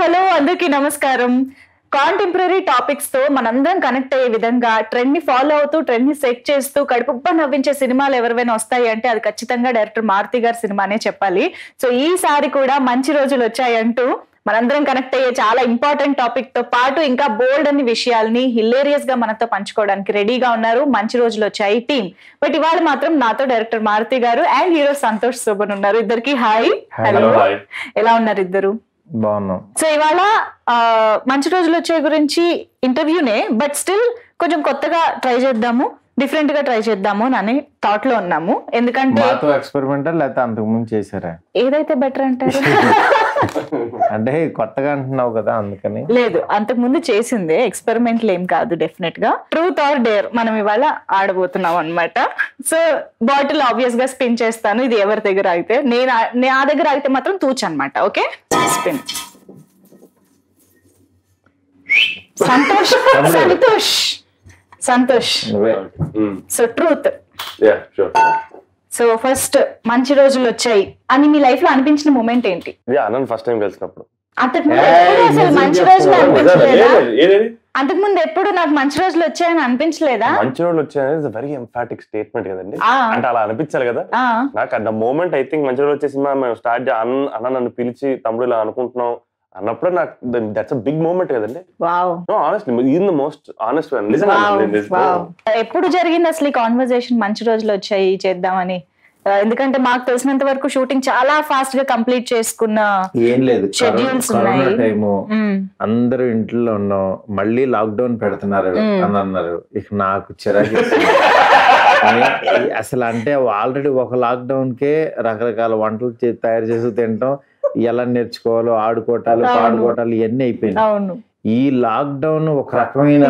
Hello అందరికీ నమస్కారం. Contemporary topics తో మనందరం కనెక్ట్ అయ్యే విధంగా ట్రెండ్ ని ఫాలో అవుతూ ట్రెండ్ ని సెట్ చేస్తూ కడుపుబ్బ నవ్వించే సినిమాలు ఎవరైనా వస్తాయి అంటే అది ఖచ్చితంగా డైరెక్టర్ మారుతి గారి సినిమానే చెప్పాలి. సో ఈసారి కూడా మంచి రోజులు వచ్చాయంటూ మనందరం కనెక్ట్ అయ్యే చాలా ఇంపార్టెంట్ టాపిక్ తో పాటు ఇంకా బోల్డ్ అన్ని విషయాల్ని హిలేరియస్ గా మనతో పంచుకోవడానికి రెడీగా ఉన్నారు మంచి రోజులు వచ్చాయి టీమ్. బట్ ఇవాళ మాత్రం నాతో డైరెక్టర్ మారుతి గారు అండ్ హీరో సంతోష్ శోభన్ ఉన్నారు. ఇద్దరికి హాయ్. హలో, ఎలా ఉన్నారు ఇద్దరు? బాగున్నాం. సో ఇవాళ మంచి రోజులు వచ్చే గురించి ఇంటర్వ్యూనే, బట్ స్టిల్ కొంచెం కొత్తగా ట్రై చేద్దాము, డిఫరెంట్ గా ట్రై చేద్దాము అని థాట్ లో ఉన్నాము. ఎందుకంటే ఎక్స్పెరిమెంటల్ లేకపోతే అంతకు ముందు చేశారా? ఏదైతే బెటర్ అంటారు? అంటే కొత్తగా అంటున్నావు కదా అందుకని. లేదు, అంతకు ముందు చేసిందే, ఎక్స్పెరిమెంట్లు ఏం కాదు. డెఫినెట్ గా ట్రూత్ ఆర్ డేర్ మనం ఇవాళ ఆడబోతున్నాం అనమాట. సో బాటిల్ ఆబ్వియస్ గా స్పిన్ చేస్తాను. ఇది ఎవరి దగ్గర అయితే నా దగ్గర అయితే మాత్రం తూచ్ అనమాట. Okay, spin. Santosh Santosh Santosh. So truth. So first మంచి రోజులు వచ్చాయి అని మీ లైఫ్ లో అనిపించిన మూమెంట్ ఏంటి? ఫస్ట్ టైం కలిసినప్పుడు. అంతకుముందు అసలు మంచి రోజులు అనిపించలేదా? అంతకుముందు ఎప్పుడు నాకు మంచి రోజులు వచ్చాయని అనిపించలేదా? మంచి రోజులు వచ్చాయని వెరీ ఎంఫాటిక్ స్టేట్మెంట్ కదండి. అంటే అలా అనిపించాలి కదా నాకు. At the moment I think మంచి రోజులు వచ్చే సినిమా మేము స్టార్ట్ అన్న నన్ను పిలిచి తమ్ముడు ఇలా అనుకుంటున్నాం అన్నప్పుడు నాకు దట్స్ అ బిగ్ మూమెంట్ కదండి. Wow. No honestly in the most honest one. ఎప్పుడు జరిగింది అసలు ఈ కాన్వర్సేషన్ మంచి రోజులు వచ్చాయి చేద్దామని? ఎందుకంటే మాకు తెలిసినంత వరకు షూటింగ్ చాలా ఫాస్ట్ గా కంప్లీట్ చేసుకున్న ఏం లేదు, షెడ్యూల్స్ ఉన్నాయి. టైము అందరూ ఇంట్లో ఉన్నాం, మళ్ళీ లాక్డౌన్ పెడుతున్నారు అని అన్నారు. ఇక నాకు చిరాకు అసలు. అంటే ఆల్రెడీ ఒక లాక్డౌన్ కే రకరకాల వంటలు తయారు చేసి తింటాం, ఎలా నేర్చుకోవాలో, ఆడుకోవటాలు పాడుకోవటాలు ఇవన్నీ అయిపోయినాయి. ఈ లాక్డౌన్ ఒక రకమైన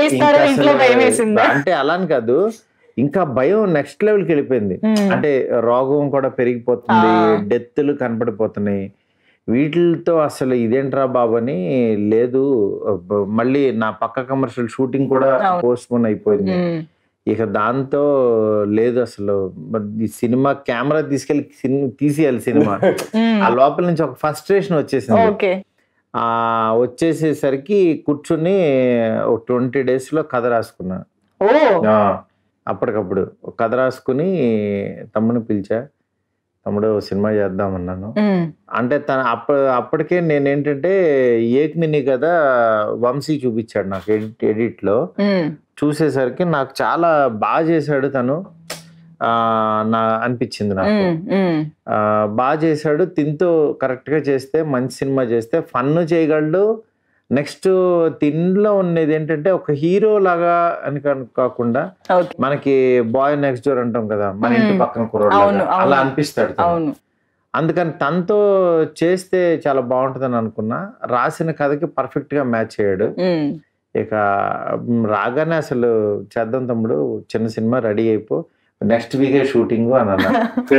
అంటే అలాని కాదు, ఇంకా భయం నెక్స్ట్ లెవెల్కి వెళ్ళిపోయింది. అంటే రోగం కూడా పెరిగిపోతుంది, డెత్లు కనపడిపోతున్నాయి. వీటితో అసలు ఇదేంట్రా బాబు అని లేదు. మళ్ళీ నా పక్క కమర్షియల్ షూటింగ్ కూడా పోస్ట్ పోన్ అయిపోయింది. ఇక దాంతో లేదు అసలు ఈ సినిమా కెమెరా తీసుకెళ్లి తీసేయాలి సినిమా. ఆ లోపల నుంచి ఒక ఫ్రస్ట్రేషన్ వచ్చేసింది. వచ్చేసేసరికి కూర్చుని 20 days లో కథ రాసుకున్నా. అప్పటికప్పుడు కథ రాసుకుని తమ్ముని పిలిచా, తమ్ముడు సినిమా చేద్దామన్నాను. అంటే అప్పటికే నేనేంటంటే ఏక్మిని కదా వంశీ చూపించాడు నాకు ఎడిట్ లో. చూసేసరికి నాకు చాలా బాగా చేశాడు తను, నా అనిపించింది నాకు. బాగా చేశాడు, తింటూ కరెక్ట్ గా చేస్తే మంచి సినిమా చేస్తే ఫన్ చేయగలడు. నెక్స్ట్ తిండిలో ఉన్నది ఏంటంటే ఒక హీరో లాగా అని కాకుండా మనకి బాయ్ నెక్స్ట్ డోర్ అంటాం కదా, మన ఇంటి పక్కన కుర్రోడు అలా అనిపిస్తాడు. అందుకని తనతో చేస్తే చాలా బాగుంటుందని అనుకున్నా. రాసిన కథకి పర్ఫెక్ట్ గా మ్యాచ్ అయ్యాడు. ఇక రాగానే అసలు చేద్దాం తమ్ముడు, చిన్న సినిమా రెడీ అయిపో, నెక్స్ట్ వీకే షూటింగ్ అని అన్నా.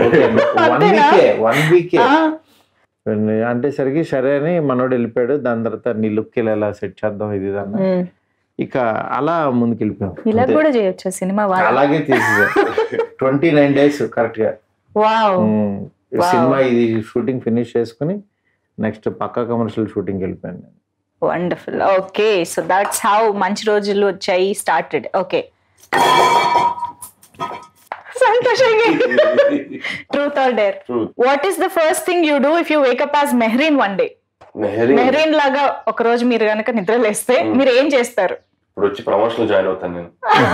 1 వీకే అంటే సరికి సరే అని మనోడు వెళ్ళిపోయాడు. దాని తర్వాత నీ లుక్ ఎలా సెట్ చేద్దాం ఇది అన్న. ఇక అలా ముందుకు వెళ్ళిపోయాం. ఇలా కూడా చేయొచ్చు సినిమా. అలాగే తీసేసా 29 days కరెక్ట్ గా సినిమా ఇది షూటింగ్ ఫినిష్ చేసుకుని నెక్స్ట్ పక్కా కమర్షియల్ షూటింగ్ వెళ్ళిపోయాను. Wonderful. Okay, so that's how మంచి రోజులు వచ్చాయి started. Okay, truth or dare? What is the first thing you do if you wake up as Mehreen one day? Mehreen లాగా ఒక రోజు మీరు గనక నిద్ర లేస్తే మీరు ఏం చేస్తారు? ఇప్పుడు వచ్చి ప్రమోషన్ జాయిన్ అవుతాను నేను.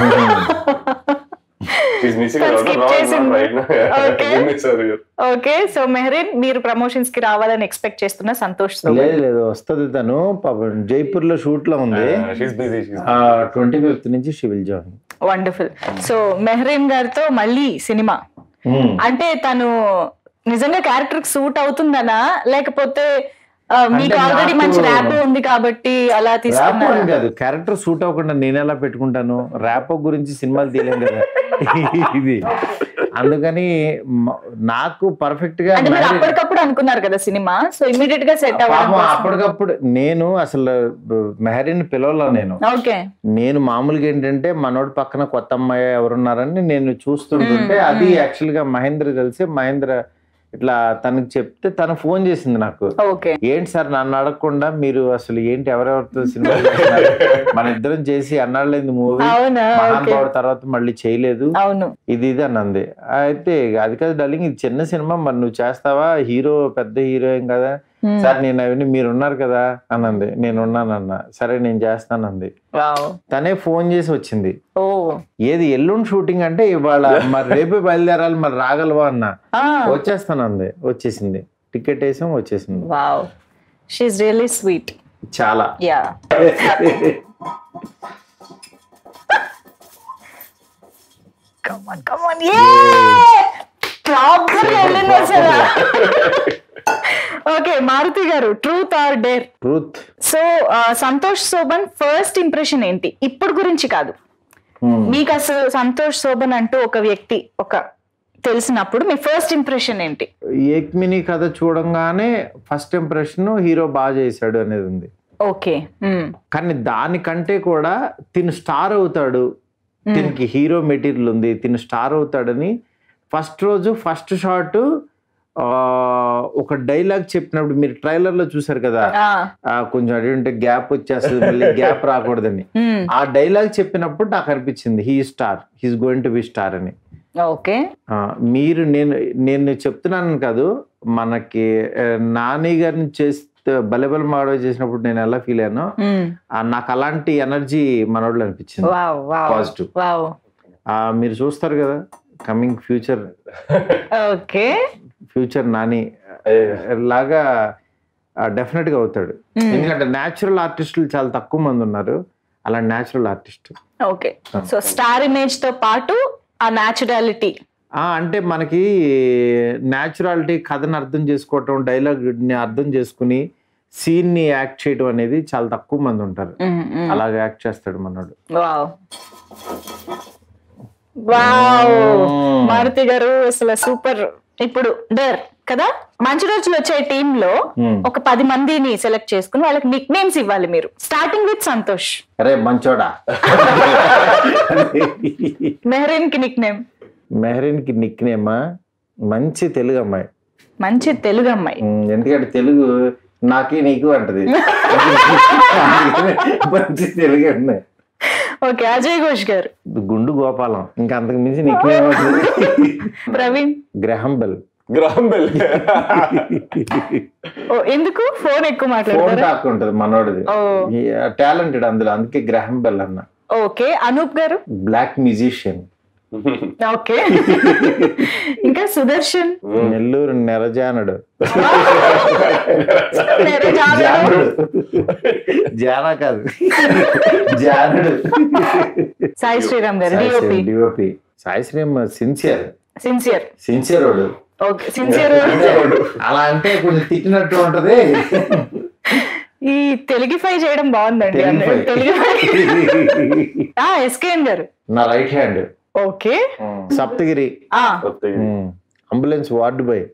ఓకే, సో మెహరీన్ మీరు ప్రమోషన్స్ కి రావాలని ఎక్స్పెక్ట్ చేస్తున్న సంతోష్ లేదు వస్తుంది. తను జైపూర్ లో షూట్ లో ఉంది. 25th నుంచి she will join. Wonderful. So Mehreen గారితో మళ్ళీ సినిమా అంటే తను నిజంగా క్యారెక్టర్ సూట్ అవుతుందనా, లేకపోతే మీకు ఆల్రెడీ మంచి ర్యాపో ఉంది కాబట్టి అలా తీసుకున్నాను? కాదు, క్యారెక్టర్ సూట్ అవ్వకుండా నేను ఎలా పెట్టుకుంటాను? ర్యాపో గురించి సినిమాలు తీయలేం కదా ఇది. అందుకని నాకు పర్ఫెక్ట్ గా అప్పటికప్పుడు అనుకున్నారు కదా సినిమా, సో ఇమీడియట్ గా సెట్ అవ్వాలి. అప్పటికప్పుడు నేను అసలు మెహరీన్ పిలవలో నేను మామూలుగా ఏంటంటే మనోడి పక్కన కొత్త అమ్మాయి ఎవరున్నారని నేను చూస్తుంటుంటే అది యాక్చువల్ గా మహేంద్ర తెలిసి మహేంద్ర ఇట్లా తనకి చెప్తే తను ఫోన్ చేసింది నాకు. ఏంటి సార్ నన్ను అడగకుండా మీరు అసలు ఏంటి ఎవరెవరితో సినిమా చేస్తున్నారు, మన ఇద్దరం చేసి అన్నాళ్ళైంది మూవీ, మహానుభావుడు తర్వాత మళ్ళీ చేయలేదు, ఇది అన్నది. అయితే అది కాదు డార్లింగ్, ఇది చిన్న సినిమా, మరి నువ్వు చేస్తావా, హీరో పెద్ద హీరోయిన్ కదా సార్, నేను అవన్నీ మీరు ఉన్నారు కదా అన్నది. నేను ఉన్నానన్నా. సరే నేను చేస్తానంది. తనే ఫోన్ చేసి వచ్చింది, ఏది ఎల్లుండి షూటింగ్ అంటే ఇవాళ మరి రేపే బయలుదేరాలి, మరి రాగలవా అన్న. వచ్చేస్తానంది. వచ్చేసింది, టికెట్ వేసాం, వచ్చేసింది. She's really sweet. చాలా. ఓకే మారుతి గారు, truth or dare? Truth. So Santosh Sobhan first impression ఏంటి? ఇప్పుడు గురించి కాదు, మీకు అసలు సంతోష్ శోభన్ అంటూ ఒక వ్యక్తి తెలిసినప్పుడు మీ ఫస్ట్ ఇంప్రెషన్ ఏంటి? ఏక్మిని కథ చూడంగానే ఫస్ట్ ఇంప్రెషన్ హీరో బాగా చేశాడు అనేది ఉంది. ఓకే. కానీ దానికంటే కూడా తిను స్టార్ అవుతాడు, దీనికి హీరో మెటీరియల్ ఉంది, తిను స్టార్ అవుతాడని ఫస్ట్ రోజు ఫస్ట్ షాట్ ఒక డైలాగ్ చెప్పినప్పుడు, మీరు ట్రైలర్ లో చూసారు కదా, కొంచెం అటువంటి గ్యాప్ వచ్చేస్తుంది, మళ్ళీ గ్యాప్ రాకూడదని, ఆ డైలాగ్ చెప్పినప్పుడు నాకు అనిపించింది he star, he's going to be star అని. ఓకే. మీరు నేను చెప్తున్నాను కాదు, మనకి నాని గారిని చేస్తే బలెబల మాడవ చేసినప్పుడు నేను ఎలా ఫీల్ అయ్యానో, నాకు అలాంటి ఎనర్జీ మనోళ్ళు అనిపించింది. పాజిటివ్. మీరు చూస్తారు కదా కమింగ్ ఫ్యూచర్, ఫ్యూచర్ నాని లాగా డెఫినెట్ గా అవుతాడు. ఎందుకంటే న్యాచురల్ ఆర్టిస్టులు చాలా తక్కువ మంది ఉన్నారు, అలా natural artist. Okay. So star image తో పాటు ఆ న్యాచురాలిటీ, అంటే మనకి న్యాచురాలిటీ, కథను అర్థం చేసుకోవటం, డైలాగ్ ని అర్థం చేసుకుని సీన్ ని యాక్ట్ చేయడం అనేది చాలా తక్కువ మంది ఉంటారు. అలాగే యాక్ట్ చేస్తాడు మనోడు. మారుతి గారు అసలు సూపర్. ఇప్పుడు డర్ కదా, మంచి రోజులు వచ్చే టీమ్ లో ఒక 10 మందిని సెలెక్ట్ చేసుకుని వాళ్ళకి నిక్ నేమ్స్ ఇవ్వాలి మీరు. Starting with Santosh. అరే మంచోడా. మెహరీన్ కి నిక్ నేమ్? మెహరీన్ కి నిక్ నేమా మంచి తెలుగు అమ్మాయి. మంచి తెలుగు అమ్మాయి, ఎందుకంటే తెలుగు నాకి నీకు అంటది. మంచి తెలుగు అమ్మాయి. ఓకే. అజయ్ ఘోష్ గారు? గుండు గోపాలం, ఇంకా అంతకు మించి Nick name. Praveen? Graham Bell. ఎందుకు? ఫోన్ ఎక్కువ మాట్లాడతారు, ఫోన్ టాక్ ఉంటది మనోడిది, టాలెంటెడ్ అందులో, అందుకే గ్రహం బెల్ అన్న. ఓకే. అనూప్ గారు? Black musician. ఓకే. ఇంకా సుదర్శన్? నెల్లూరు నెరజానుడు. జానా కాదు, జానుడు. సాయి శ్రీరామ్ గారు? DOP. Sai Sriram sincere. Sincere వాడు. ఓకే. సిన్సియర్ అలా అంటే కొంచెం తిట్టినట్టు ఉంటది. ఈ తెలుగిఫై చేయడం బాగుందండి. ఎస్కేఎన్ గారు? నా right hand. Okay. Saptagiri. Ambulance ward boy.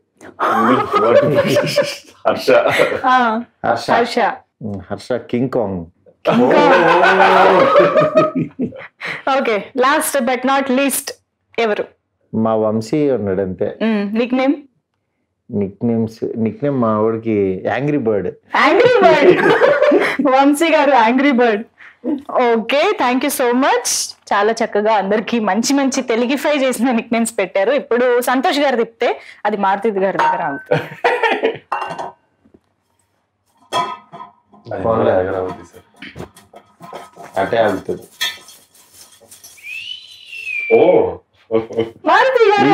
Harsha King Kong. Okay. Last but not least ఎవరు? మా వంశీ ఉన్నాడు అంతే. Nick name? నిక్ నేమ్ మా వాడికి యాంగ్రీ బర్డ్. వంశీ గారు angry bird. Okay. Thank you so much. చాలా చక్కగా అందరికి మంచి మంచి తెలుగిఫై చేసిన నిక్ నేమ్స్ పెట్టారు. ఇప్పుడు సంతోష్ గారు తిప్పితే అది మారుతి గారి దగ్గర ఆగుతుంది. అటే ఆగుతుంది. మారుతి గారు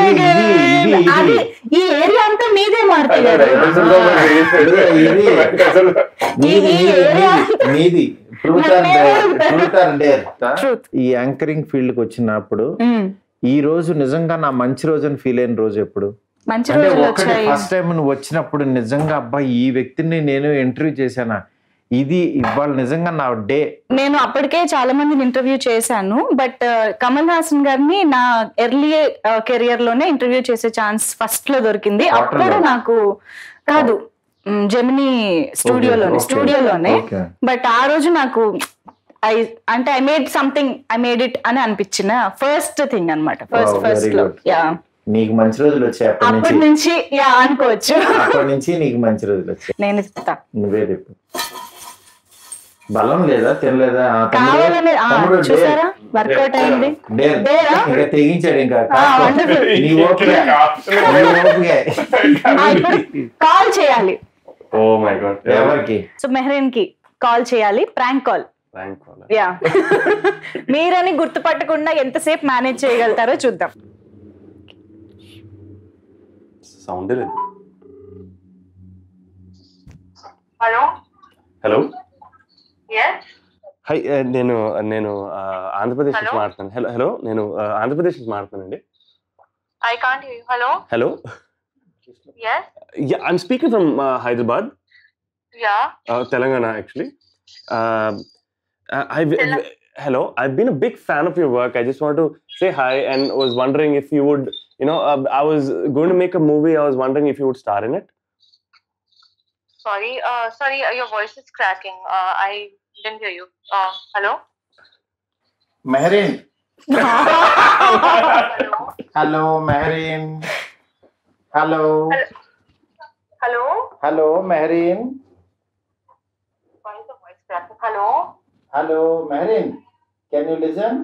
ఈ ఏరియా అంతా మీదే. మారుతి గారు మీది. ఈ యాంకరింగ్ ఫీల్డ్ కి వచ్చినప్పుడు ఈ రోజు నిజంగా నా మంచి రోజు అని ఫీల్ అయిన రోజు ఎప్పుడు? ఫస్ట్ టైం నువ్వు వచ్చినప్పుడు నిజంగా అబ్బా ఈ వ్యక్తిని నేను ఇంటర్వ్యూ చేశానా, ఇది ఇవాళ నిజంగా నా డే. నేను అప్పటికే చాలా మందిని ఇంటర్వ్యూ చేశాను, బట్ కమల్ హాసన్ గారిని నా ఎర్లీ కెరియర్ లోనే ఇంటర్వ్యూ చేసే ఛాన్స్ ఫస్ట్ లో దొరికింది. అప్పుడు నాకు కాదు, జెమినీ స్టూడియోలోనే. బట్ ఆ రోజు నాకు అంటే I made something, I made it అని అనిపించిన ఫస్ట్ థింగ్ అనమాట. ఫస్ట్ లో. నీకు మంచి రోజులు వచ్చాయి అప్పటి అప్పటి నుంచి అనుకోవచ్చు. అప్పటి నుంచి నీకు మంచి రోజులు వచ్చాయి. నేను ఇస్తా. నువ్వే చెప్పు. బలం లేదా తినలేదా? కావాలని చూసారా వర్కౌట్ అయింది. ఇంకా తెగించాడు. ఇంకా కాల్ చేయాలి. Oh my god. ఎవరికి? సో మెహరీన్ కి కాల్ చేయాలి. Prank call. యా. మీరని గుర్తుపట్టకుండా ఎంతసేపు మేనేజ్ చేయగలుగుతారో చూద్దాం. సౌండ్ లేదు. Hello hello. yes హై, నేను ఆంధ్రప్రదేశ్ నుంచి మాట్లాడుతాను. హలో హలో, నేను ఆంధ్రప్రదేశ్ నుంచి మాట్లాడుతానండి. I can't hear you. Hello. Hello. Yes. Yeah, I'm speaking from Hyderabad, Yeah. Telangana actually. Hello, I've been a big fan of your work. I just want to say hi and was wondering if you would, I was going to make a movie. I was wondering if you would star in it. Sorry. Your voice is cracking. I didn't hear you. Hello. Mehreen. Hello. Hello Mehreen. Hello. Hello. Hello Mehreen. Why is the voice cracking? Hello. Hello Mehreen. Can you listen?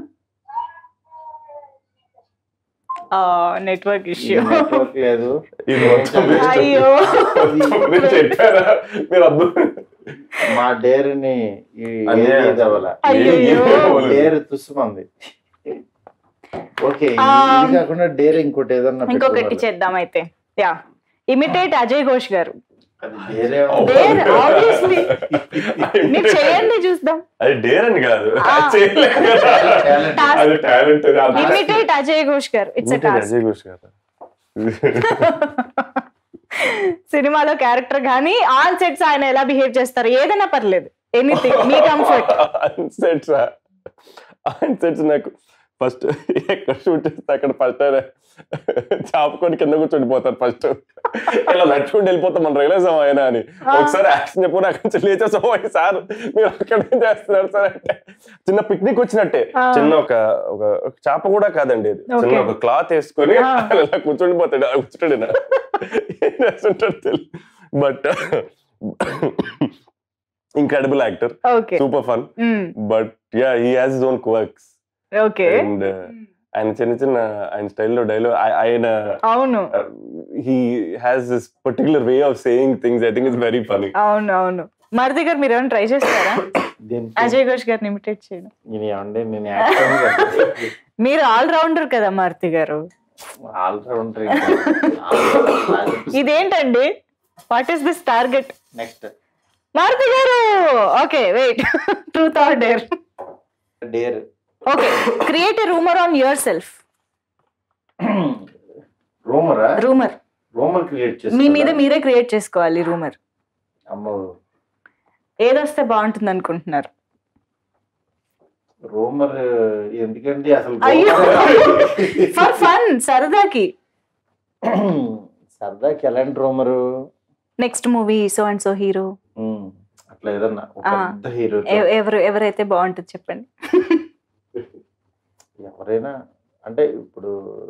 Network issue. Network లేదు. అయ్యో. మా డేర్ని dare తుస్సుమంది. Okay, ఇది కాకుండా dare ఇంకోటి ఏదన్నా ఇంకొకటి చేద్దాం అయితే. యా, ఇమిటేట్ అజయ్ ఘోష్ గారు. డేర్ ఆబ్వియస్లీ మీరు చేయండి చూద్దాం. అది డేర్ అని కాదు, ఇమిటేట్ అజయ్ ఘోష్ గారు. ఇట్స్ అజయ్ ఘోష్ గారు. సినిమాలో క్యారెక్టర్ కానీ ఆన్ సెట్స్ ఆయన ఎలా బిహేవ్ చేస్తారు ఏదైనా పర్లేదు, ఎనీథింగ్ మీ కంఫర్ట్. ఆన్ సెట్స్ నాకు ఫస్ట్ ఎక్కడ షూట్ చేస్తే అక్కడ ఫస్ట్ చాపుకొని కింద కూర్చొనిపోతారు. ఫస్ట్ ఇలా నడుచుకుంటూ వెళ్ళిపోతాం, మనం రియలైజ్ ఆయన అని. ఒకసారి యాక్షన్ చెప్పు, నాకు కొంచెం లేచేసాం సార్ మీరు అక్కడ ఏం చేస్తున్నారు సార్ అంటే, చిన్న పిక్నిక్ వచ్చినట్టే. చిన్న ఒక చాప కూడా కాదండి, చిన్న ఒక క్లాత్ వేసుకొని ఇలా కూర్చొనిపోతాడు. కూర్చుంటాడు ఏం చేస్తుంటాడు తెలియదు. But incredible actor. Okay. Super fun. But yeah, he has his own quirks. Okay. And ఆయన చిన్న ఆయన స్టైల్లో డైలాగ్ ఆయన అవును, he has this particular way of saying things. I think it's very funny. అవును అవును. మరిది గారు మీరు ఏమైనా ట్రై చేస్తారా అజయ్ ఘోష్ గారిని ఇమిటేట్ చేయడం? మీరు ఆల్ రౌండర్ కదా మారుతి గారు. All rounder. ఇదేంటండి, what is this target? Next Maruthi గారు. Okay, wait. Truth or dare? Dare. Okay, create a rumour on yourself. Rumour create చేసి మీ మీద మీరే క్రియేట్ చేసుకోవాలి రూమర్. అమ్మో, ఏదొస్తే బాగుంటుంది అనుకుంటున్నారు? రూమర్ ఎందుకండి అసలు? ఫర్ ఫన్, సరదాకి. సరదాకి ఎలాంటి rumour? Next movie so and so hero, అట్లా ఏదన్నా పెద్ద హీరో ఎవరైతే బాగుంటుంది చెప్పండి. ఎవరైనా అంటే ఇప్పుడు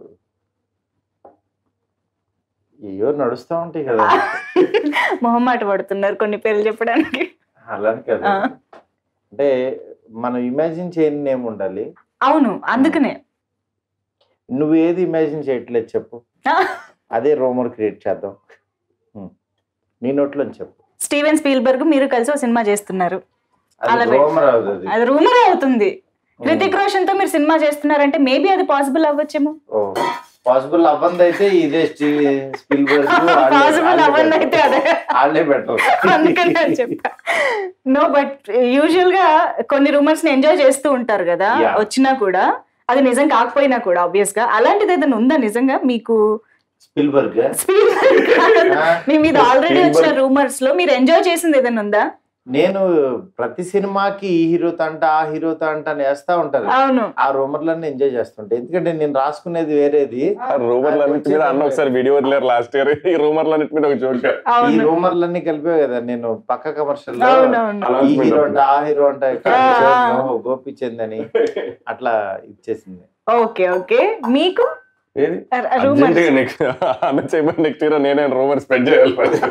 ఏయో నడుస్తా ఉంటాయి కదా. మొహమాట పడుతున్నారు కొన్ని పేర్లు చెప్పడానికి. అలానే కదా, అంటే మనం ఇమాజిన్ చేయని ఏమి ఉండాలి. అవును, అందుకనే. నువ్వు ఏది ఇమాజిన్ చేయట్లేదు చెప్పు, అదే రూమర్ క్రియేట్ చేద్దాం. నీ నోట్లో చెప్పు. స్టీవెన్ స్పీల్బర్గ్ మీరు కలిసి ఒక సినిమా చేస్తున్నారు, అది రూమర్ అవుతుంది. హృతిక్ రోషన్ తో మీరు సినిమా చేస్తున్నారంటే మేబీ అది పాసిబుల్ అవ్వచ్చేమో. పాసిబుల్ అవ్వంది అయితే ఇదే స్పీల్బర్గ్. పాసిబుల్ అవ్వంది అయితే అదే, వాళ్ళే బెటర్. అందుకని చెప్పా. నో, బట్ యూజువల్ గా కొన్ని రూమర్స్ ని ఎంజాయ్ చేస్తూ ఉంటారు కదా, వచ్చినా కూడా అది నిజం కాకపోయినా కూడా ఆబ్వియస్ గా. అలాంటిది ఏదైనా ఉందా నిజంగా మీకు? స్పీల్బర్గ్ మీ మీద ఆల్రెడీ వచ్చిన రూమర్స్ లో మీరు ఎంజాయ్ చేసింది ఏదైనా ఉందా? నేను ప్రతి సినిమాకి ఈ హీరోతో అంట ఆ హీరోతో అంట వేస్తా ఉంటారు. ఆ రూమర్లన్నీ ఎంజాయ్ చేస్తుంటా, ఎందుకంటే నేను రాసుకునేది వేరేది. రూమర్లన్నిటి మీద అన్న ఒకసారి వీడియో వదిలేరు లాస్ట్ ఇయర్. ఈ రూమర్లన్నిటి మీద ఒక జోక్. ఈ రూమర్లన్నీ కలిపే కదా నేను పక్క కమర్షియల్ లో ఈ హీరో అంట ఆ హీరో అంట గోపిచంద్ అని అట్లా ఇచ్చేసింది. Okay okay. మీకు నెక్స్ట్ ఇయర్ నేనే రూమర్ స్ప్రెడ్ చేయాలి.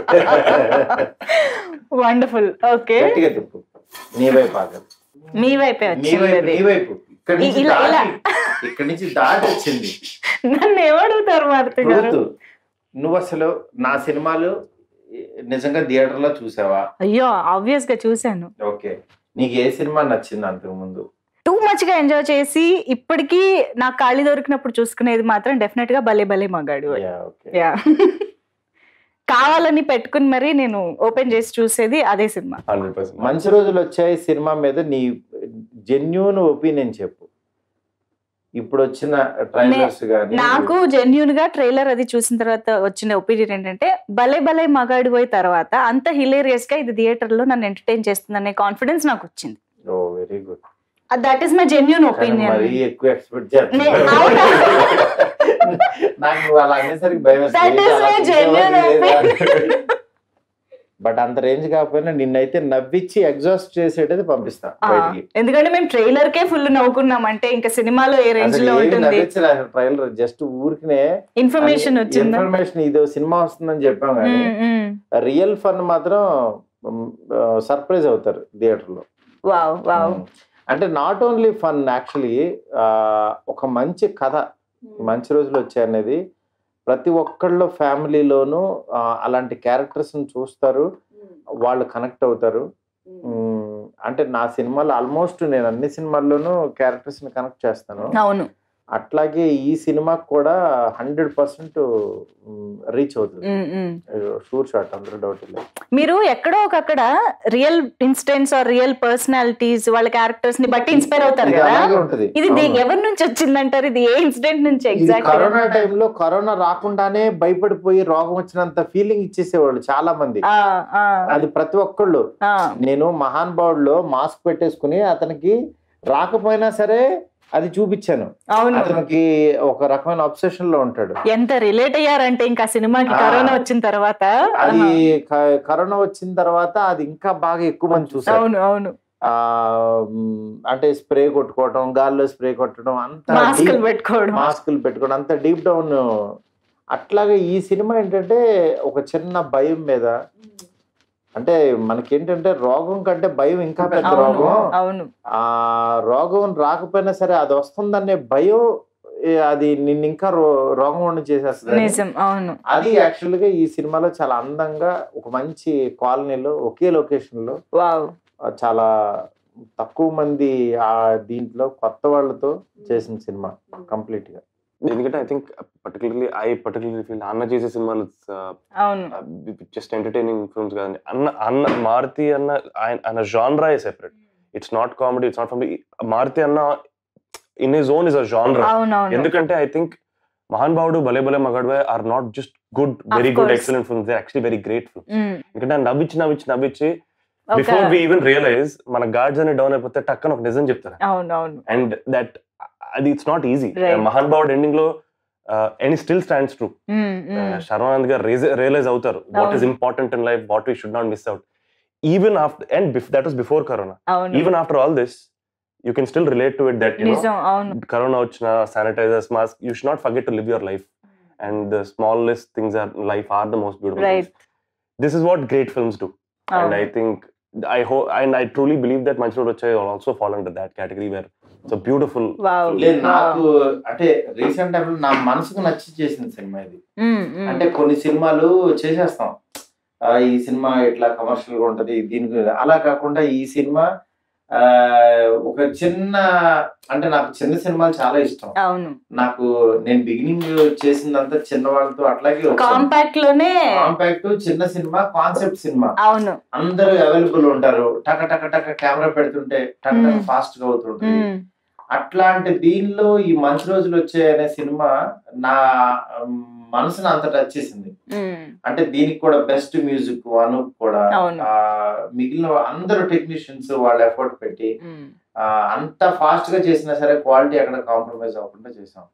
వండర్ఫుల్. ఓకే, నీ వైపు ఆగదు, మీ వైపే నీ వైపు ఇక్కడి నుంచి దాటి వచ్చింది. నన్ను ఏమడుగుతారు మారుతి గారు? నువ్వు అసలు నా సినిమాలు నిజంగా థియేటర్ లో చూసావా? అయ్యో ఆబ్వియస్ గా చూసాను. ఓకే, నీకు ఏ సినిమా నచ్చింది అంతకు ముందు? టూ మచ్ గా ఎంజాయ్ చేసి ఇప్పటికీ నాకు ఖాళీ దొరికినప్పుడు చూసుకునేది మాత్రం డెఫినెట్ గా భలే భలే మగాడు. కావాలని పెట్టుకుని మరి నేను ఓపెన్ చేసి చూసేది అదే సినిమా. మంచి రోజులు వచ్చాయి సినిమా మీద నీ జెన్యూన్ ఒపీనియన్ చెప్పు. ఇప్పుడు వచ్చిన ట్రైలర్స్ గాని. నాకు జెన్యూన్ గా ట్రైలర్ అది చూసిన తర్వాత వచ్చిన ఒపీనియన్ ఏంటంటే భలే భలే మగాడు పోయి తర్వాత అంత హిలేరియస్ గా ఇది థియేటర్ లో నన్ను ఎంటర్టైన్ చేస్తుంది అనే కాన్ఫిడెన్స్ నాకు వచ్చింది. Oh very good. That is my genuine opinion. మరి ఎక్కువ ఎక్స్పెక్ట్ చేస్తాను. నాకు అలా అనేసరికి భయం వేస్తుంది. బట్ అంత రేంజ్ కాకపోయినా నిన్నైతే నవ్విచ్చి ఎగ్జాస్ట్ చేసేటది పంపిస్తా బయటికి. ఎందుకంటే మేము ట్రైలర్ కే ఫుల్ నవ్వుకున్నాం, అంటే ఇంకా సినిమాలో ఏ రేంజ్ లో ఉంటుంది. ట్రైలర్ జస్ట్ ఊరికినే ఇన్ఫర్మేషన్ వచ్చింది, ఇన్ఫర్మేషన్ ఇదో సినిమా వస్తుందని చెప్పాం కానీ రియల్ ఫన్ మాత్రం సర్ప్రైజ్ అవుతారు థియేటర్ లో. Wow wow. అంటే నాట్ ఓన్లీ ఫన్, యాక్చువల్లీ ఒక మంచి కథ మంచి రోజులు వచ్చాయనేది ప్రతి ఒక్కళ్ళ ఫ్యామిలీలోనూ అలాంటి క్యారెక్టర్స్ చూస్తారు, వాళ్ళు కనెక్ట్ అవుతారు. అంటే నా సినిమాలో ఆల్మోస్ట్ నేను అన్ని సినిమాల్లోనూ క్యారెక్టర్స్ ని కనెక్ట్ చేస్తాను. అవును, అట్లాగే ఈ సినిమాకి కూడా 100% రీచ్ అవుతుంది. షూర్ షాట్, అందరూ డౌట్ లేదు. మీరు ఎక్కడో ఒకక్కడ real incidents or real personalities వాళ్ళ క్యారెక్టర్స్ ని బట్టి ఇన్స్పైర్ అవుతారు కదా. ఇది ఎవరి నుంచి వచ్చిందంటారు? ఇది ఏ ఇన్సిడెంట్ నుంచి? ఎగ్జాక్ట్ కరోనా టైంలో కరోనా రాకుండానే భయపడిపోయి రోగం వచ్చినంత ఫీలింగ్ ఇచ్చేసేవాళ్ళు చాలా మంది. అది ప్రతి ఒక్కళ్ళు. నేను మహాన్ బావుడ్లో మాస్క్ పెట్టేసుకుని అతనికి రాకపోయినా సరే అది చూపించాను. అతనికి ఒక రకమైన అబ్సెషన్ లో ఉంటాడు. ఎంత రిలేట్ అయ్యారంటే ఇంకా సినిమాకి కరోనా వచ్చిన తర్వాత, అది కరోనా వచ్చిన తర్వాత అది ఇంకా బాగా ఎక్కువ మంది చూసారు. అవును అవును. అంటే స్ప్రే కొట్టుకోవడం, గాల్లో స్ప్రే కొట్టడం, అంత మాస్కులు పెట్టుకోవడం, అంత డీప్ డౌన్. అట్లాగే ఈ సినిమా ఏంటంటే ఒక చిన్న భయం మీద, అంటే మనకేంటంటే రోగం కంటే భయం ఇంకా పెద్ద రోగం. ఆ రోగం రాకపోయినా సరే అది వస్తుందనే భయం, అది నిన్ను ఇంకా రోగం చేసేస్తుంది. అది యాక్చువల్ గా ఈ సినిమాలో చాలా అందంగా ఒక మంచి కాలనీలో ఒకే లొకేషన్ లో చాలా తక్కువ మంది ఆ దీంట్లో కొత్త వాళ్ళతో చేసిన సినిమా కంప్లీట్ గా. ఎందుకంటే ఐ థింక్ పర్టికులర్లీ ఫీల్ అన్న చేసే సినిమాలు జస్ట్ ఎంటర్టైనింగ్ ఫిల్మ్స్ కాదండి. అన్న మారుతి అన్న genre a separate. It's not comedy, it's not from Maruthi అన్న in his own is a genre. ఎందుకంటే I think Mahanubhavudu, Bhale Bhale Magadu are not just good, very good, excellent films, they actually very great films. ఎందుకంటే నవ్వించి before we even realise మన guards అనే down అయిపోతే టక్కన ఒక నిజం చెప్తారు. అండ్ దట్ అది it's not easy. Mahanubhavudu ending లో and still stands true. Sharwanand గారు రియలైజ్ అవుతారు what is important in life, what we should not miss out. Even after, and that was before corona. Even after all this you can still relate to it that you know corona ochna sanitizers, mask, you should not forget to live your life, and the smallest things in life are the most beautiful things. This is what great films do. And I think I hope and I truly believe that Manchi Road Vachai will also fall under that category where it's a beautiful నాకు అంటే recent టైంలో నా మనసుకు నచ్చి చేసిన cinema ఇది. అంటే కొన్ని సినిమాలు చేసేస్తాం, ఈ సినిమా ఇట్లా కమర్షియల్ గా ఉంటది దీనికి, అలా కాకుండా ఈ సినిమా ఒక చిన్న, అంటే నాకు చిన్న సినిమాలు చాలా ఇష్టం. నాకు నేను బిగినింగ్ చేసిందంతా చిన్న వాళ్ళతో, అట్లాగే కాంపాక్ట్ చిన్న సినిమా, కాన్సెప్ట్ సినిమా, అందరూ అవైలబుల్ ఉంటారు, టక టక టక కెమెరా పెడుతుంటే టక టక ఫాస్ట్ గా అవుతుంటుంది. అట్లాంటి దీనిలో ఈ మంచి రోజులు వచ్చాయనే సినిమా నా మనసుని అంత టచ్ చేసింది. అంటే దీనికి కూడా బెస్ట్ మ్యూజిక్ అనూప్ కూడా, మిగిలిన అందరూ టెక్నీషియన్స్ వాళ్ళు ఎఫర్ట్ పెట్టి అంత ఫాస్ట్ గా చేసినా సరే క్వాలిటీ ఎక్కడ కాంప్రమైజ్ అవ్వకుండా చేసాం.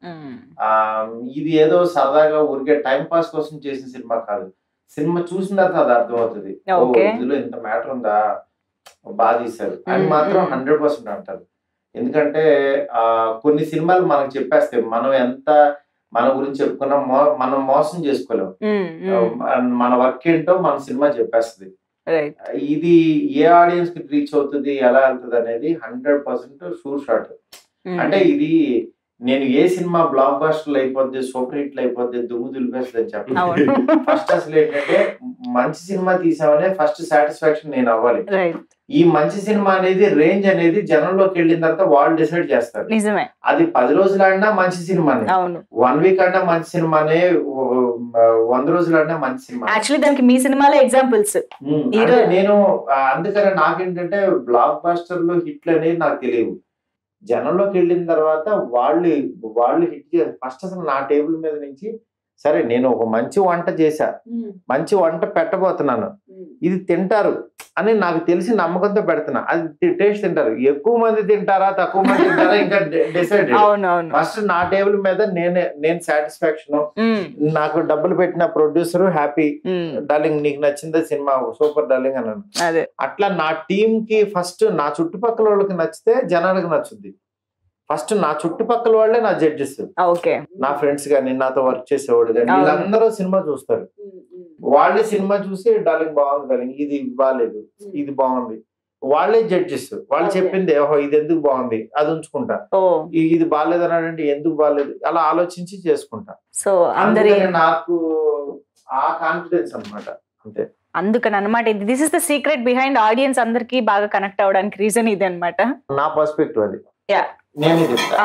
ఇది ఏదో సరదాగా ఊరికే టైం పాస్ కోసం చేసిన సినిమా కాదు. సినిమా చూసిన తర్వాత అది అర్థమవుతుంది, ఇందులో ఇంత మ్యాటర్ ఉందా, బాగా తీశారు అని మాత్రం 100% అంటారు. ఎందుకంటే కొన్ని సినిమాలు మనకు చెప్పేస్తాయి మనం ఎంత మన గురించి చెప్పుకున్నాం, మనం మోసం చేసుకోలేం. మన వర్క్ ఏంటో మన సినిమా చెప్పేస్తుంది. ఇది ఏ ఆడియన్స్ కి రీచ్ అవుతుంది, ఎలా వెళ్తుంది అనేది 100% షూర్ షాట్. అంటే ఇది నేను ఏ సినిమా బ్లాక్ బస్టర్లు అయిపోద్ది, సూపర్ హిట్లు అయిపోద్ది, దుమ్ము దులిపేస్తుంది అని చెప్పాలి. ఫస్ట్ అసలు ఏంటంటే మంచి సినిమా తీసామనే ఫస్ట్ సాటిస్ఫాక్షన్ నేను అవ్వాలి. ఈ మంచి సినిమా అనేది రేంజ్ అనేది జనంలోకి వెళ్ళిన తర్వాత వాళ్ళు డిసైడ్ చేస్తారు. అది 10 రోజులు ఆడినా మంచి సినిమానే, 1 వీక్ ఆడినా మంచి సినిమానే, 100 రోజులు ఆడినా మంచి సినిమా. యాక్చువల్లీ దానికి మీ సినిమాలో ఎగ్జాంపుల్స్. నేను అందుకనే నాకేంటంటే బ్లాక్ బస్టర్లు హిట్లు అనేది నాకు తెలియదు. జనంలోకి వెళ్ళిన తర్వాత వాళ్ళు హిట్ చేస్తారు. ఫస్ట్ అసలు నా టేబుల్ మీద నుంచి సరే నేను ఒక మంచి వంట చేశా, మంచి వంట పెట్టబోతున్నాను, ఇది తింటారు అని నాకు తెలిసి నమ్మకంతో పెడుతున్నా. అది టేస్ట్ తింటారు. ఎక్కువ మంది తింటారా తక్కువ మంది తింటారా ఇంకా డిసైడ్. ఫస్ట్ నా టేబుల్ మీద నేను సాటిస్ఫాక్షన్, నాకు డబ్బులు పెట్టిన ప్రొడ్యూసర్ హ్యాపీ, డార్లింగ్ నీకు నచ్చింది సినిమా సూపర్ డార్లింగ్ అన్నాను. అట్లా నా టీమ్ కి ఫస్ట్ నా చుట్టుపక్కల వాళ్ళకి నచ్చితే జనాలకు నచ్చుద్ది. ఫస్ట్ నా చుట్టుపక్కల వాళ్ళే నా జడ్జెస్, నా ఫ్రెండ్స్ గానీ నాతో వర్క్ చేసేవాళ్ళు కానీ వీళ్ళందరూ సినిమా చూస్తారు. వాళ్ళే సినిమా చూసి డార్లింగ్ బాగుంది, డార్లింగ్ ఇది బాగాలేదు, ఇది బాగుంది, వాళ్ళే జడ్జెస్. వాళ్ళు చెప్పింది ఓహో ఇది ఎందుకు బాగుంది అది ఉంచుకుంటా, ఇది బాగాలేదు అన్నాడంటే ఎందుకు బాగాలేదు అలా ఆలోచించి చేసుకుంటా. సో నాకు ఆ కాన్ఫిడెన్స్ అన్నమాట. అంతే, అందుకని అనమాట. This is the secret behind audience అందరికి బాగా కనెక్ట్ అవడానికి రీజన్ ఇది అనమాట. నా పర్స్పెక్టివ్ అది. నేనే చెప్తా,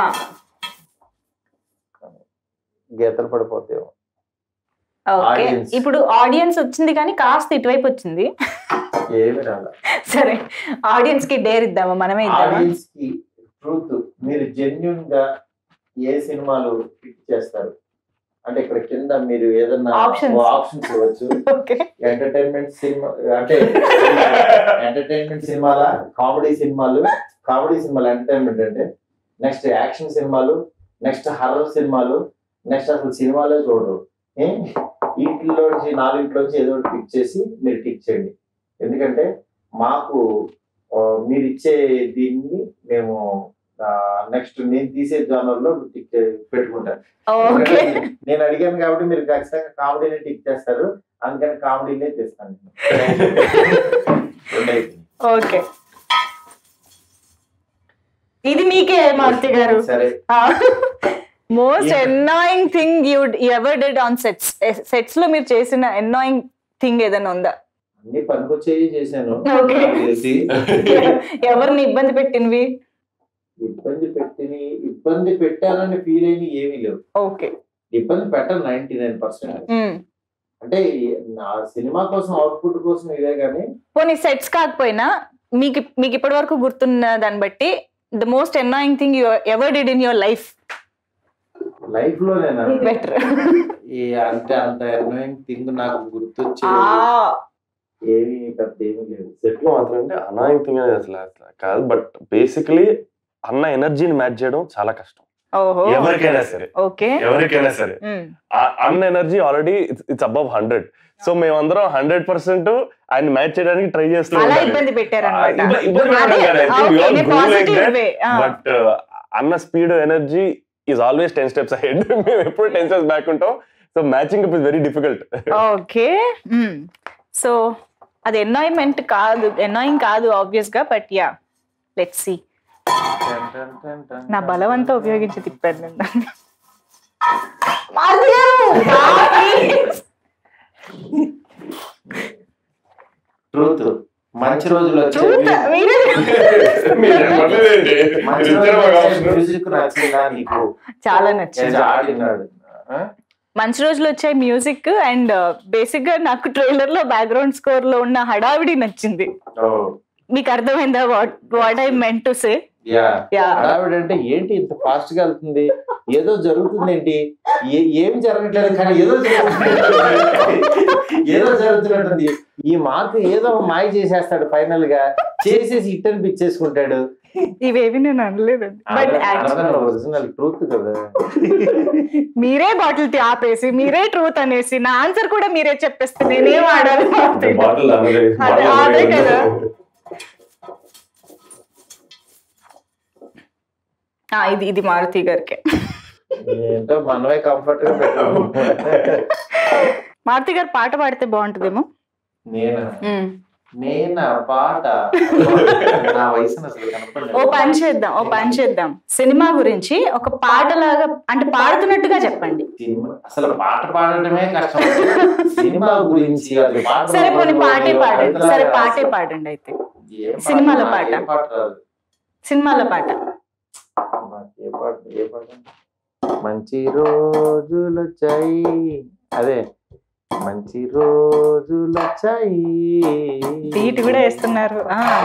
గీతలు పడిపోతేమో. ఇప్పుడు ఆడియన్స్ వచ్చింది కానీ కాస్త ఇటువైపు వచ్చింది. ఏమి రాలా. సరే ఆడియన్స్ కి డేర్ ఇద్దామా, మనమే ఇద్దామా? ఆడియన్స్ కి ట్రూత్, మీరు జెన్యూన్ గా ఏ సినిమాలు పిక్ చేస్తారు అంటే ఇక్కడ కింద మీరు ఏదన్నా ఆప్షన్స్ ఇవ్వచ్చు. ఎంటర్టైన్మెంట్ సినిమా అంటే ఎంటర్టైన్మెంట్ సినిమాల, కామెడీ సినిమాలు ఎంటర్టైన్మెంట్ అంటే, నెక్స్ట్ యాక్షన్ సినిమాలు, నెక్స్ట్ హర్రర్ సినిమాలు, నెక్స్ట్ అసలు సినిమాలే చూడరు. వీటిలోంచి 4 ఏదో ఒకటి పిక్ చేసి మీరు టిక్ చేయండి. ఎందుకంటే మాకు మీరు ఇచ్చే దీన్ని మేము నెక్స్ట్ నేను తీసే జానర్ లో టిక్ పెట్టుకుంటాను. నేను అడిగాను కాబట్టి మీరు ఖచ్చితంగా కామెడీనే టిక్ చేస్తారు, అందుకని కామెడీనే చేస్తాను. ఓకే, ఇది మీకే మారుతి గారు. సరే, most annoying thing you ever did on sets లో మీరు చేసిన ఎన్నాయింగ్ థింగ్ ఏదైనా ఉందా? అన్ని పనికొచ్చేవి చేశాను. ఎవరిని ఇబ్బంది పెట్టినవి? ఇబ్బంది పెట్టాలని ఫీల్ అయిన ఏమీ లేవు. ఓకే, ఇబ్బంది పెట్టాలి 99%. అంటే నా సినిమా కోసం అవుట్పుట్ కోసం ఇదే గానీ. పోనీ సెట్స్ కాకపోయినా మీకు ఇప్పటి వరకు గుర్తున్న దాన్ని బట్టి the most annoying thing you ever did in your life లో బెటర్ అంటే అంత ఎన్నాయింగ్ థింగ్ నాకు గుర్తొచ్చే ఏమి పెద్ద ఏమీ లేదు. సెట్ లో మాత్రం అంటే అనాయింగ్ థింగ్ అనేది అసలు కాదు, బట్ బేసికలీ అన్న ఎనర్జీని మ్యాచ్ చేయడం చాలా కష్టం ఎవరికైనా సరే. అన్న energy already it's above 100. So మేమందరం 100% ఆయన మ్యాచ్ చేయడానికి ట్రై చేస్తున్నాం. బట్ అన్న speed energy is always 10 steps ahead. మేము ఎప్పుడు 10 steps బ్యాక్ ఉంటాం. So matching is very difficult. Okay, so అది ఎన్నాయింగ్ కాదు ఆబ్వియస్ గా, బట్ యా లెట్స్ సీ. నా బలవంతా ఉపయోగించి తిప్పాను నేను. ట్రూత్, మంచి రోజులు చాలా నచ్చింది. మంచి రోజులు వచ్చాయి మ్యూజిక్, అండ్ బేసిక్ గా నాకు ట్రైలర్ లో బ్యాక్గ్రౌండ్ స్కోర్ లో ఉన్న హడావిడి నచ్చింది. మీకు అర్థమైందా what I meant to say? హడావిడి అంటే ఏంటి ఇంత ఫాస్ట్ గా వెళ్తుంది, ఏదో జరుగుతుంది ఏంటి, ఏం జరగట్లేదు కానీ ఏదో జరుగుతున్నట్టుంది. ఈ మార్క్ ఏదో మాయ చేసేస్తాడు, ఫైనల్ గా చేసేసి హిట్ అని పిచ్చేసుకుంటాడు. ఇవేవి నేను అనలేదండి, ఒరిజినల్ ట్రూత్ కదా. మీరే బాటిల్ ఆపేసి మీరే ట్రూత్ అనేసి నా ఆన్సర్ కూడా మీరే చెప్పేస్తే నేనేం ఆడాలి? అదే కదా. ఇది మారుతి గారికి ఏంటో మనమే కంఫర్ట్ గా పెట్టాము. మారుతి గారు పాట పాడితే బాగుంటుందేమో. నేనా పాట నా వయసు అసలు కనపడలేదు. ఓ పని చేద్దాం సినిమా గురించి ఒక పాటలాగా అంటే పాడుతున్నట్టుగా చెప్పండి. అసలు పాట పాడటమే కష్టం, సినిమా గురించి అది పాట. సరే కొన్ని పాటే పాడండి అయితే. సినిమాలో పాట. సినిమాలో పాట. ఏ పాట? మంచి రోజులు వచ్చాయి, అదే మంచి రోజులు వచ్చాయి. బీట్ కూడా వేస్తున్నారు.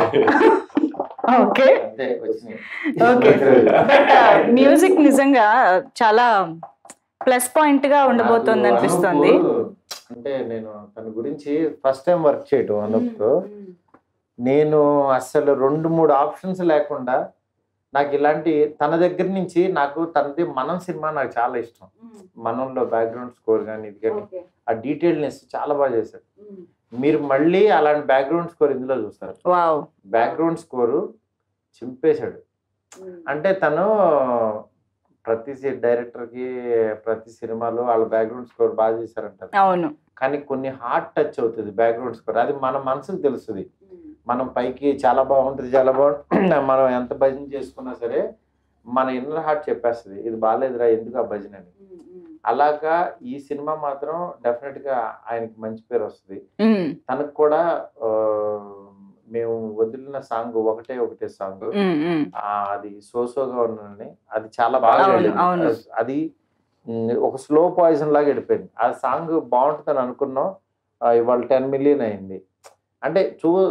Okay okay. బట్ మ్యూజిక్ నిజంగా చాలా ప్లస్ పాయింట్ గా ఉండబోతుంది అనిపిస్తుంది. అంటే నేను తన గురించి ఫస్ట్ టైం వర్క్ చేయటం అనూప్తో, నేను అసలు 2-3 ఆప్షన్స్ లేకుండా నాకు ఇలాంటి తన దగ్గర నుంచి నాకు తనది మనం సినిమా నాకు చాలా ఇష్టం. మనంలో బ్యాక్గ్రౌండ్ స్కోర్ కానీ ఇది కానీ ఆ డీటెయిల్నెస్ చాలా బాగా చేశారు. మీరు మళ్ళీ అలాంటి బ్యాక్గ్రౌండ్ స్కోర్ ఇందులో చూస్తారు. బ్యాక్గ్రౌండ్ స్కోరు చింపేశాడు. అంటే తను ప్రతి డైరెక్టర్కి ప్రతి సినిమాలో వాళ్ళ బ్యాక్గ్రౌండ్ స్కోర్ బాగా చేశారంటారు. అవును, కానీ కొన్ని హార్ట్ టచ్ అవుతుంది బ్యాక్గ్రౌండ్ స్కోర్. అది మన మనసుకు తెలుస్తుంది. మనం పైకి చాలా బాగుంటుంది మనం ఎంత భజన చేసుకున్నా సరే మన ఇన్నర్ హార్ట్ చెప్పేస్తుంది ఇది బాగాలేదురా ఎందుకు ఆ భజన అని. అలాగా ఈ సినిమా మాత్రం డెఫినెట్ గా ఆయనకి మంచి పేరు వస్తుంది. తనకు కూడా మేము వదిలిన సాంగ్ ఒకటే సాంగ్, అది సోసోగా ఉన్నానని, అది చాలా బాగా అది ఒక స్లో పాయిజన్ లాగా వెళ్ళిపోయింది. ఆ సాంగ్ బాగుంటుందని అనుకున్నాం, ఇవాళ 10 మిలియన్ అయింది. అంటే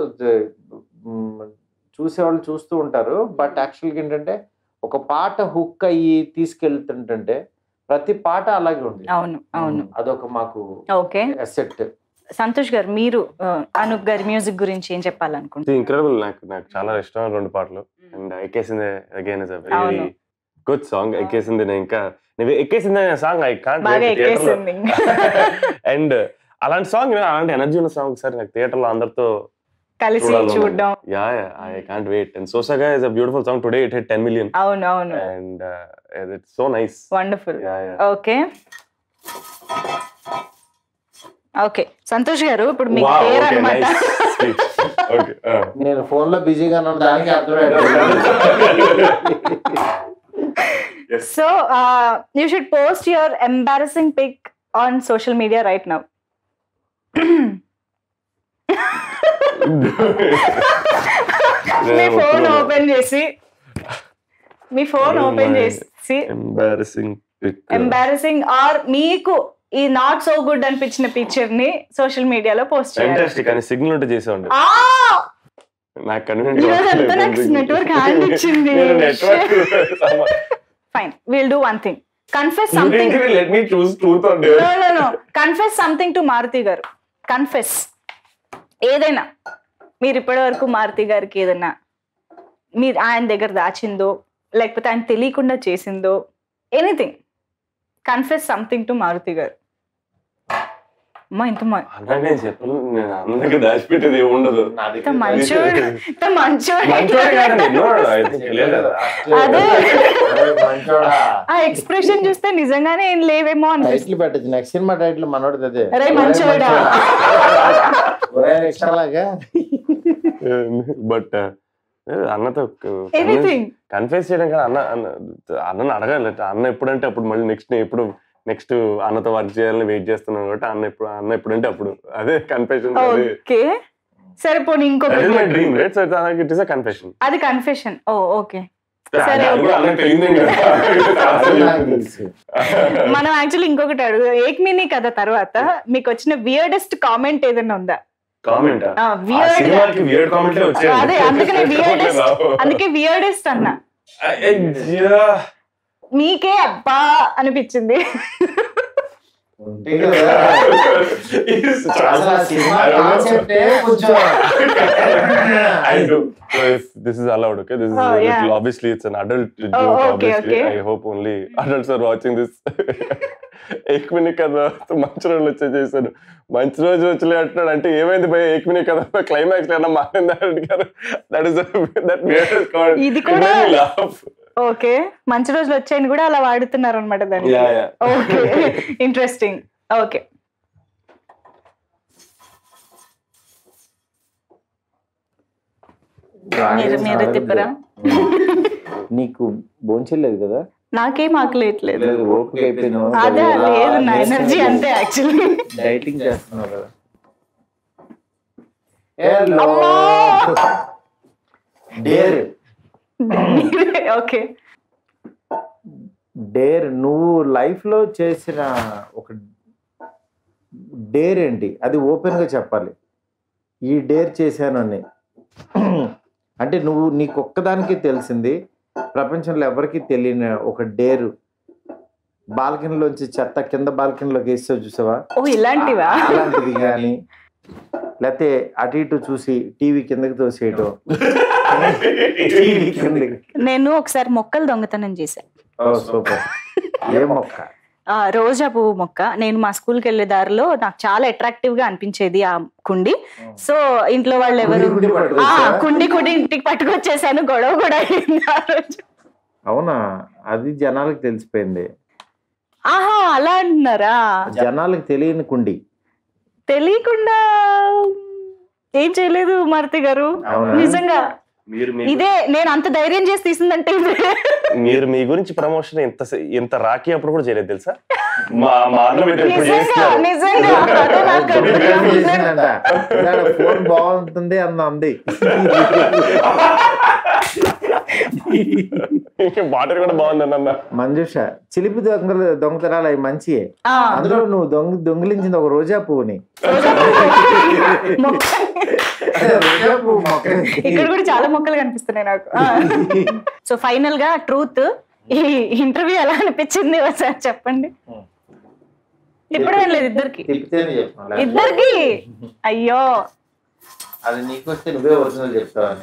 చూసేవాళ్ళు చూస్తూ ఉంటారు. బట్ యాక్చువల్గా ఏంటంటే ఒక పాట హుక్ అయ్యి తీసుకెళ్తుంటే ప్రతి పాట అలాగే ఉంది. అవును, అదొక మాకు అసెట్. సంతోష్ గారు, మీరు అనూప్ గారి మ్యూజిక్ గురించి ఏం చెప్పాలనుకుంటున్నారు? ఇంక్రెడిబుల్. నాకు చాలా ఇష్టం 2 పాటలు. And Ekkesinde again is a very good song. ఎక్కేసింది ఇంకా ఎక్కేసింది సాంగ్ ఐ కాంట్ అండ్ అలాంటి సాంగ్, అలాంటి ఎనర్జీ ఉన్న సాంగ్ సార్ నాకు థియేటర్ లో అందరితో కలిసి చూడడం. I can't wait. And Sosaga is a beautiful song. Today it hit 10 million. అవును. And it's so nice. Wonderful. Okay Santosh గారు, ఇప్పుడు మీకు పేరు అన్నమాట. నేను ఫోన్ లో బిజీగా దానికి so you should post your embarrassing pic on social media right now. మీ ఫోన్ ఓపెన్ చేసి ఎంబారసింగ్ ఆర్ మీకు ఈ నాట్ సో గుడ్ అనిపించిన పిక్చర్ ని సోషల్ మీడియాలో పోస్ట్ చేయాలి. సిగ్నల్ ఉంటే చేసేవాడి. నెట్వర్క్ హ్యాండ్ ఇచ్చింది. Fine, will do one thing. Confess something. No. Confess something to Maruthi గారు. కన్ఫెస్ ఏదైనా మీరు ఇప్పటి వరకు మారుతి గారికి ఏదైనా మీరు ఆయన దగ్గర దాచిందో లేకపోతే ఆయన తెలియకుండా చేసిందో, anything. Confess something to Maruthi గారు. దాచిపెట్టేది ఉండదు. ఆ ఎక్స్ప్రెషన్ చూస్తే నిజంగానే ఏం లేవేమో అనిపిస్తుంది. పెట్టచ్చు నెక్స్ట్ సినిమా టైటిల్ మనోడిది అదే. మంచోడా. బట్ అన్నతో కన్ఫ్యూజ్ చేయడం కదా. అన్నను అడగాలి. అన్న ఎప్పుడంటే అప్పుడు మళ్ళీ నెక్స్ట్ అన్నతో వర్క్ చేయాలని వెయిట్ చేస్తున్నాను కాబట్టి అన్న ఎప్పుడంటే అప్పుడు. అదే కన్ఫెషన్. సరే పోనీ ఇంకొక dream right. So it is a confession. అది కన్ఫెషన్. ఓకే సరే. మనం యాక్చువల్లీ ఇంకొకటి అడుగు. ఏక్మినీ కథ తర్వాత మీకు వచ్చిన వియర్డెస్ట్ కామెంట్ ఏదైనా ఉందా? అదే అందుకే వియర్డెస్ట్ అన్నా. మీకే అబ్బా అనిపించింది. This is allowed, okay? This is little, obviously it's an adult joke. Obviously, I hope only adults are watching this. ఏక్మినీ కథ మంచి రోజులు వచ్చే చేశాను. మంచి రోజు వచ్చలే అంటున్నాడు. అంటే ఏమైంది భయ ఏక్మినీ కథ క్లైమాక్స్ ఏమన్నా మారిందా అడిగారు. దట్ ఓకే, మంచి రోజులు వచ్చాయని కూడా అలా వాడుతున్నారు అనమాట దాన్ని. Okay, interesting. ఓకే, మీరు తిప్పరా? నీకు భోంచలేదు కదా? నాకేం ఆకలేట్లేదు. ఓపిక అయిపోయినా అదే లేదు, నా ఎనర్జీ అంతే యాక్చువల్లీ. డైటింగ్ చేస్తున్నావు కదా. డేర్. Okay, dare. నువ్వు లైఫ్ లో చేసిన ఒక డేర్ ఏంటి? అది ఓపెన్ గా చెప్పాలి. ఈ డేర్ చేశాను అని. అంటే నువ్వు నీకు ఒక్కదానికి తెలిసింది, ప్రపంచంలో ఎవరికి తెలియని ఒక డేరు. బాల్కనీలోంచి చెత్త కింద బాల్కనీలోకి వేస్తావు చూసావా? ఓ ఇలాంటివా? అలాంటిది కానీ, లేకపోతే అటు ఇటు చూసి టీవీ కిందకి తోసేయటం. నేను ఒకసారి మొక్కలు దొంగతనం చేశాను. సూపర్. ఏ మొక్క? రోజా పువ్వు మొక్క. నేను మా స్కూల్కి వెళ్ళే దారిలో నాకు చాలా అట్రాక్టివ్ గా అనిపించేది ఆ కుండి. సో ఇంట్లో వాళ్ళు ఎవరు కుండి ఇంటికి పట్టుకొచ్చేసాను. గొడవ కూడా అయింది ఆ రోజు. అవునా? అది జనాలకు తెలిసిపోయింది. ఆహా, అలా అంటున్నారా? జనాలకు తెలియని కుండి. తెలియకుండా ఏం చేయలేదు మారుతి గారు, నిజంగా. ఇదే నేను అంత ధైర్యం చేసి తీసిందంటే మీరు మీ గురించి ప్రమోషన్ ఎంత రాఖీ అప్పుడు కూడా చేయలేదు తెలుసా? ఫోన్ బాగుంటుంది అంది. వాటర్ కూడా బాగుంది అన్న. మంజుష, చిలిపి దొంగతనాలు అవి మంచియే. అందులో నువ్వు దొంగిలించింది ఒక రోజా పువ్వుని. ఇక్కడ కూడా చాలా మొక్కలు కనిపిస్తున్నాయి నాకు. సో ఫైనల్ గా ట్రూత్, ఈ ఇంటర్వ్యూ ఎలా అనిపించింది ఒకసారి చెప్పండి. తిప్పడం లేదు ఇద్దరికి. అయ్యో, అది నీకు వస్తే నువ్వే ఒరిజినల్ చెప్తావని.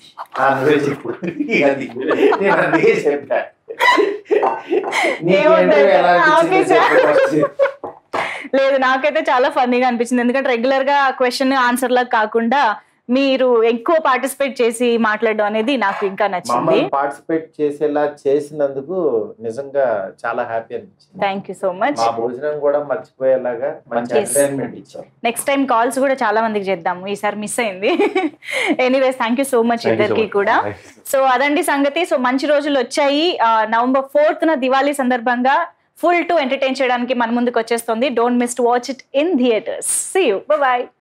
లేదు, నాకైతే చాలా ఫన్నీగా అనిపించింది. ఎందుకంటే రెగ్యులర్ గా క్వశ్చన్ ఆన్సర్ లాగా కాకుండా మీరు ఎక్కువ పార్టిసిపేట్ చేసి మాట్లాడడం అనేది నాకు ఇంకా నచ్చింది. పార్టిసిపేట్ చేసేలా చేసినందుకు నిజంగా చాలా హ్యాపీ అనిపించింది. Thank you so much. మా భోజనం కూడా మర్చిపోయేలాగా మంచి ఎంటర్టైన్మెంట్ ఇచ్చాం. నెక్స్ట్ టైం కాల్స్ కూడా చాలా మందికి చేద్దాము, ఈసారి మిస్ అయింది. Anyways, thank you so much ఇద్దరికి కూడా. సో అదండి సంగతి. సో మంచి రోజులు వచ్చాయి. November 4th దివాళీ సందర్భంగా ఫుల్ టు ఎంటర్టైన్ చేయడానికి మన ముందుకు వచ్చేస్తుంది. Don't miss to watch it in theatres. See you, bye by.